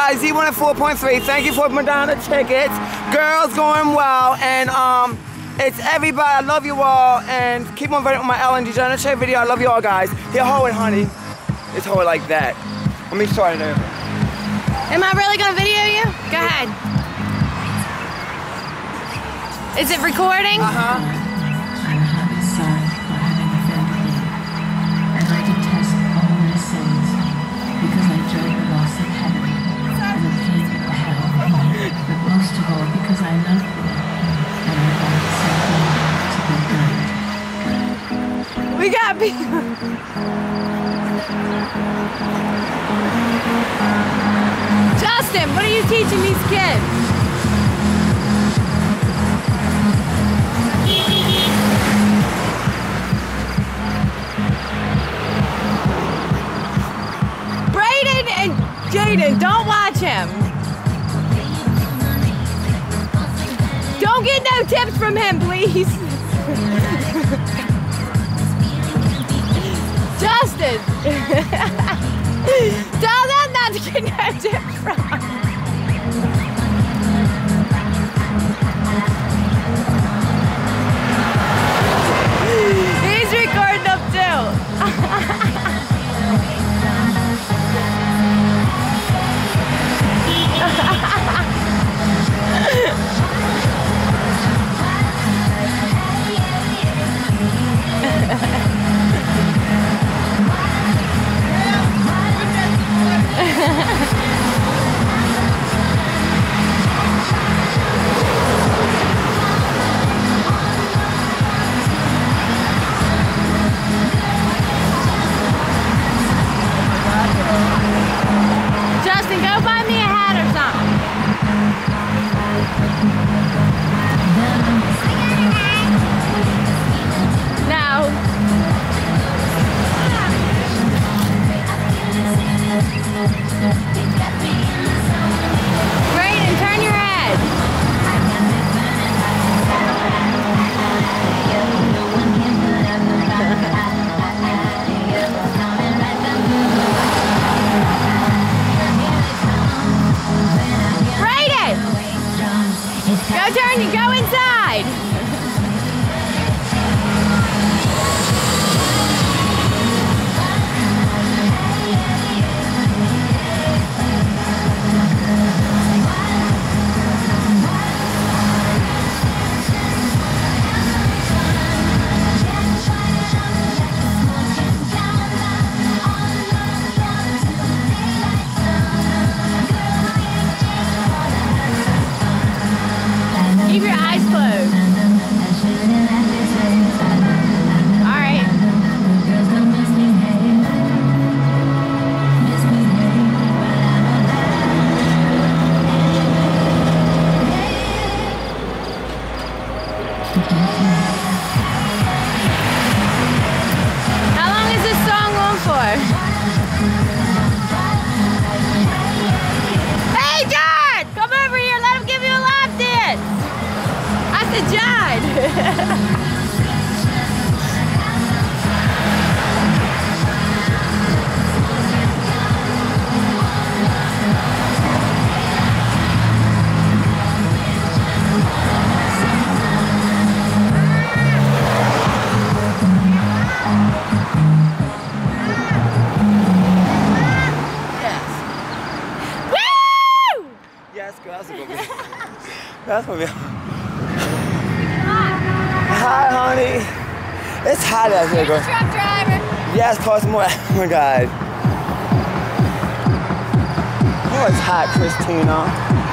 guys, Z1 at 4.3. Thank you for Madonna tickets. Girls going well, and it's everybody. I love you all, and keep on voting on my Ellen DeGeneres video. I love you all, guys. Here, hold it, honey. It's hold it like that. Let me try it now. Am I really gonna video you? Go ahead. Is it recording? I'm heavily sorry for having offended you, and I detest all my sins because I dread the loss of heaven and the pain of hell, but most of all because I love you and I want something to be good. We got people. Justin, what are you teaching these kids? Brayden and Jaden, don't watch him. Don't get no tips from him, please. Justin! Tell them not to get no tips from. He's recording them too. Justin, go buy me a hat or something. No. Brayden, turn your head. Brayden! Go inside! Keep your eyes closed. All right. How long is this song on for? Hey, John! Come over here. Let him give you a lap dance. I said, John. Woo! Yes, girl, that's a good one. That's what we Hi, honey. It's hot out here, girl. Truck driver. Yes, cost more. Oh my God. Oh, it's hot, Christina.